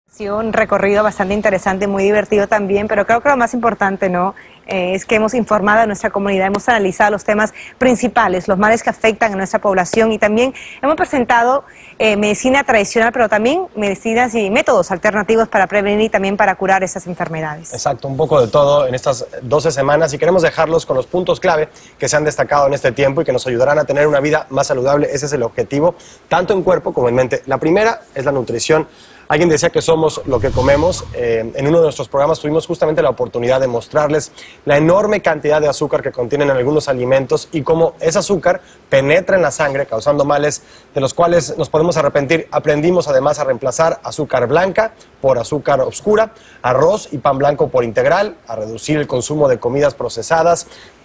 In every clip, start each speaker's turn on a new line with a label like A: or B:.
A: Un recorrido bastante interesante, muy divertido también, pero creo que lo más importante, ¿no? Es que hemos informado a nuestra comunidad, hemos analizado los temas principales, los males que afectan a nuestra población, y también hemos presentado medicina tradicional, pero también medicinas y métodos alternativos para prevenir y también para curar esas enfermedades.
B: Exacto, un poco de todo en estas 12 semanas, y queremos dejarlos con los puntos clave que se han destacado en este tiempo y que nos ayudarán a tener una vida más saludable. Ese es el objetivo, tanto en cuerpo como en mente. La primera es la nutrición. Alguien decía que somos lo que comemos. En uno de nuestros programas tuvimos justamente la oportunidad de mostrarles la enorme cantidad de azúcar que contienen algunos alimentos y cómo ese azúcar penetra en la sangre causando males de los cuales nos podemos arrepentir. Aprendimos además a reemplazar azúcar blanca por azúcar oscura, arroz y pan blanco por integral, a reducir el consumo de comidas procesadas,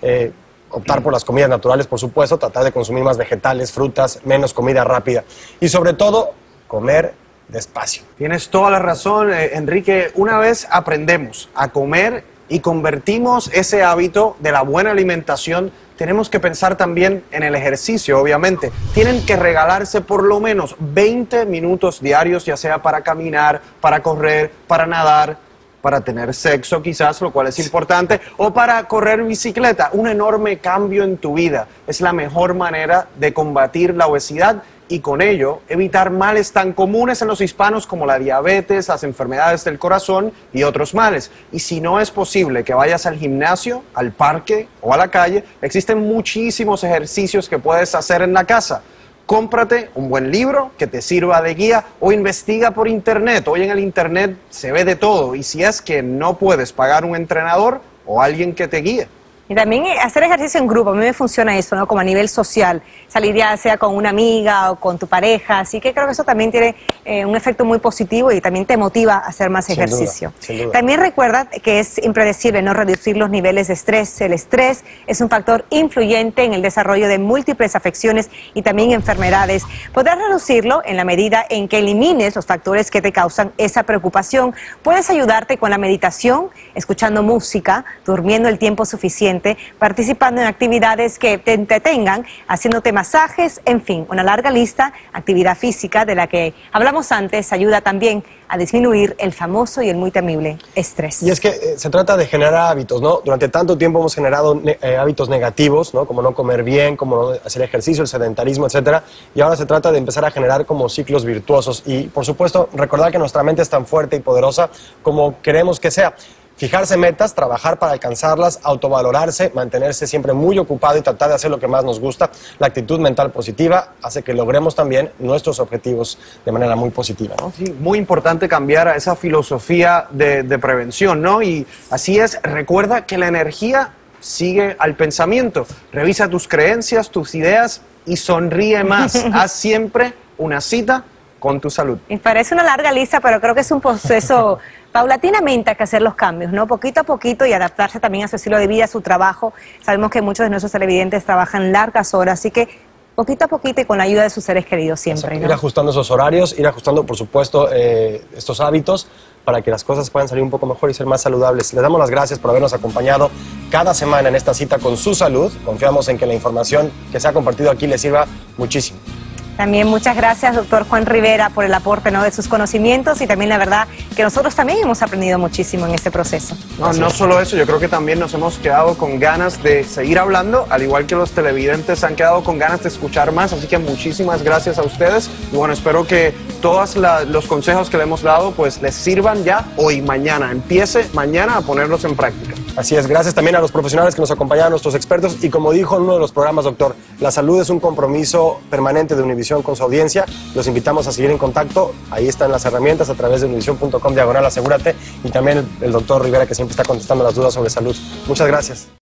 B: optar por las comidas naturales, por supuesto, tratar de consumir más vegetales, frutas, menos comida rápida y sobre todo comer despacio.
C: Tienes toda la razón, Enrique. Una vez aprendemos a comer y convertimos ese hábito de la buena alimentación, tenemos que pensar también en el ejercicio, obviamente. Tienen que regalarse por lo menos 20 minutos diarios, ya sea para caminar, para correr, para nadar, para tener sexo quizás, lo cual es importante, o para correr bicicleta. Un enorme cambio en tu vida. Es la mejor manera de combatir la obesidad y con ello evitar males tan comunes en los hispanos como la diabetes, las enfermedades del corazón y otros males. Y si no es posible que vayas al gimnasio, al parque o a la calle, existen muchísimos ejercicios que puedes hacer en la casa. Cómprate un buen libro que te sirva de guía o investiga por internet. Hoy en el internet se ve de todo, y si es que no puedes pagar un entrenador o alguien que te guíe.
A: Y también hacer ejercicio en grupo, a mí me funciona eso, ¿no? Como a nivel social, salir ya sea con una amiga o con tu pareja, así que creo que eso también tiene un efecto muy positivo y también te motiva a hacer más ejercicio.
B: Sin duda.
A: También recuerda que es impredecible no reducir los niveles de estrés. El estrés es un factor influyente en el desarrollo de múltiples afecciones y también enfermedades. Podrás reducirlo en la medida en que elimines los factores que te causan esa preocupación. Puedes ayudarte con la meditación, escuchando música, durmiendo el tiempo suficiente, participando en actividades que te entretengan, haciéndote masajes, en fin, una larga lista. Actividad física de la que hablamos antes ayuda también a disminuir el famoso y el muy temible estrés.
B: Y es que se trata de generar hábitos, ¿no? Durante tanto tiempo hemos generado hábitos negativos, ¿no? Como no comer bien, como no hacer ejercicio, el sedentarismo, etcétera. Y ahora se trata de empezar a generar como ciclos virtuosos. Y, por supuesto, recordar que nuestra mente es tan fuerte y poderosa como queremos que sea. Fijarse metas, trabajar para alcanzarlas, autovalorarse, mantenerse siempre muy ocupado y tratar de hacer lo que más nos gusta. La actitud mental positiva hace que logremos también nuestros objetivos de manera muy positiva, ¿no?
C: Sí, muy importante cambiar a esa filosofía de prevención, ¿no? Y así es, recuerda que la energía sigue al pensamiento. Revisa tus creencias, tus ideas y sonríe más. Haz siempre una cita con tu salud.
A: Me parece una larga lista, pero creo que es un proceso paulatinamente hay que hacer los cambios, ¿no? Poquito a poquito, y adaptarse también a su estilo de vida, a su trabajo. Sabemos que muchos de nuestros televidentes trabajan largas horas, así que poquito a poquito y con la ayuda de sus seres queridos siempre, ¿no?
B: Ir ajustando esos horarios, ir ajustando, por supuesto, estos hábitos para que las cosas puedan salir un poco mejor y ser más saludables. Les damos las gracias por habernos acompañado cada semana en esta cita con su salud. Confiamos en que la información que se ha compartido aquí les sirva muchísimo.
A: También muchas gracias, doctor Juan Rivera, por el aporte, ¿no?, de sus conocimientos, y también la verdad que nosotros también hemos aprendido muchísimo en este proceso.
C: No solo eso, yo creo que también nos hemos quedado con ganas de seguir hablando, al igual que los televidentes han quedado con ganas de escuchar más, así que muchísimas gracias a ustedes. Y bueno, espero que todos los consejos que le hemos dado pues les sirvan ya hoy, mañana. Empiece mañana a ponerlos en práctica.
B: Así es, gracias también a los profesionales que nos acompañaron, nuestros expertos, y como dijo en uno de los programas, doctor, la salud es un compromiso permanente de Univisión con su audiencia. Los invitamos a seguir en contacto, ahí están las herramientas a través de univision.com/asegúrate, y también el doctor Rivera, que siempre está contestando las dudas sobre salud. Muchas gracias.